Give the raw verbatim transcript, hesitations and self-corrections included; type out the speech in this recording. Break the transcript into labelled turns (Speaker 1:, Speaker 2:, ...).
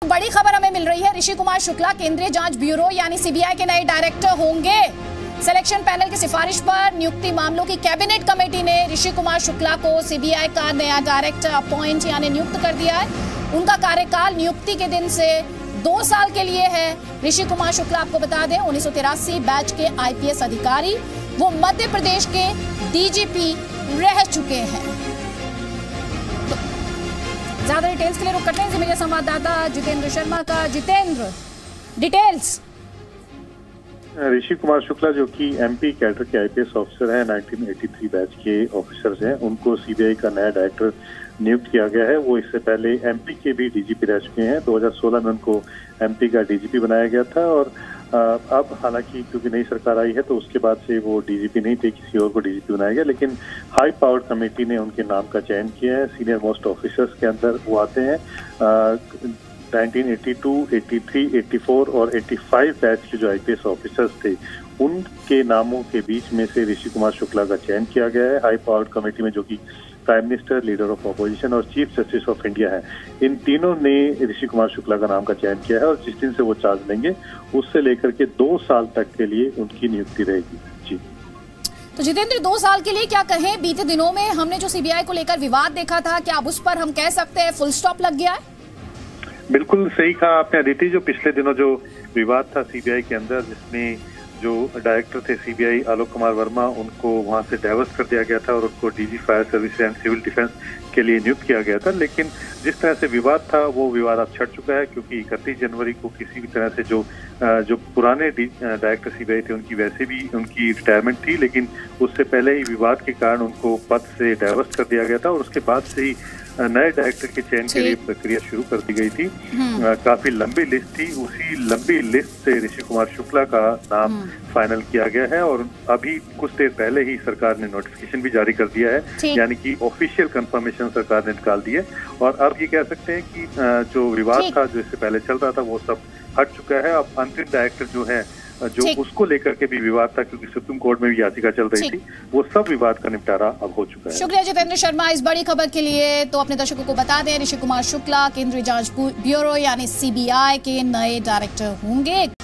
Speaker 1: बड़ी खबर हमें मिल रही है, ऋषि कुमार शुक्ला केंद्रीय जांच ब्यूरो यानी सीबीआई के नए डायरेक्टर होंगे। सिलेक्शन पैनल की सिफारिश पर नियुक्ति मामलों की कैबिनेट कमेटी ने ऋषि कुमार शुक्ला को सीबीआई का नया डायरेक्टर अपॉइंट यानी नियुक्त कर दिया है। उनका कार्यकाल नियुक्ति के दिन से दो साल के लिए है। ऋषि कुमार शुक्ला आपको बता दें उन्नीस सौ तिरासी बैच के आईपीएस अधिकारी, वो मध्य प्रदेश के डीजीपी रह चुके हैं। तो ज्यादा डिटेल्स के लिए रुक करते हैं मेरे संवाददाता जितेंद्र शर्मा का। जितेंद्र, डिटेल्स।
Speaker 2: ऋषि कुमार शुक्ला जो कि एमपी कैडर के आईपीएस ऑफिसर हैं, उन्नीस सौ तिरासी बैच के ऑफिसर्स हैं, उनको सीबीआई का नया डायरेक्टर नियुक्त किया गया है। वो इससे पहले एमपी के भी डीजीपी रह चुके हैं। दो हज़ार सोलह में उनको एमपी का डीजीपी बनाया गया था और अब हालांकि क्योंकि नई सरकार आई है तो उसके बाद से वो डीजीपी नहीं थे, किसी और को डीजीपी बनाया गया। लेकिन हाई पावर्ड कमेटी ने उनके नाम का चयन किया है। सीनियर मोस्ट ऑफिसर्स के अंदर वो आते हैं। उन्नीस सौ बयासी, तिरासी, चौरासी और पचासी बैच के जो आईपीएस ऑफिसर्स थे उनके नामों के बीच में से ऋषि कुमार शुक्ला का चयन किया गया है। हाई पावर्ड कमेटी में जो कि prime minister, leader of opposition और चीफ जस्टिस ऑफ इंडिया है, इन तीनों ने ऋषि कुमार शुक्ला का नाम का चयन किया है और जिस दिन से वो चार्ज लेंगे उससे लेकर के दो साल तक के लिए उनकी नियुक्ति रहेगी। जी
Speaker 1: तो जितेंद्र, दो साल के लिए क्या कहें, बीते दिनों में हमने जो सीबीआई को लेकर विवाद देखा था, क्या अब उस पर हम कह सकते हैं फुल स्टॉप लग गया है?
Speaker 2: बिल्कुल सही कहा आपने अदिति। जो पिछले दिनों जो विवाद था सीबीआई के अंदर, जिसमें जो डायरेक्टर थे सीबीआई आलोक कुमार वर्मा, उनको वहां से डाइवर्स कर दिया गया था और उनको DG fire service and civil defence के लिए नियुक्त किया गया था। लेकिन जिस तरह से विवाद था वो विवाद अब छट चुका है, क्योंकि इकतीस जनवरी को किसी भी तरह से जो जो पुराने डायरेक्टर सीबीआई थे उनकी वैसे भी उनकी रिटायरमेंट थी, लेकिन उससे पहले ही विवाद के कारण उनको पद से डाइवर्स कर दिया गया था और उसके बाद से ही नए डायरेक्टर के चयन के लिए प्रक्रिया शुरू कर दी गई थी। आ, काफी लंबी लिस्ट थी, उसी लंबी लिस्ट से ऋषि कुमार शुक्ला का नाम फाइनल किया गया है और अभी कुछ देर पहले ही सरकार ने नोटिफिकेशन भी जारी कर दिया है, यानी कि ऑफिशियल कंफर्मेशन सरकार ने निकाल दी है। और अब ये कह सकते हैं कि जो विवाद था जो इससे पहले चल रहा था वो सब हट चुका है। अब अंतरिम डायरेक्टर जो है जो उसको लेकर के भी विवाद था, क्योंकि सुप्रीम कोर्ट में भी याचिका चल रही थी, वो सब विवाद का निपटारा अब हो चुका है।
Speaker 1: शुक्रिया जितेंद्र शर्मा इस बड़ी खबर के लिए। तो अपने दर्शकों को बता दें ऋषि कुमार शुक्ला केंद्रीय जांच ब्यूरो यानी सीबीआई के नए डायरेक्टर होंगे।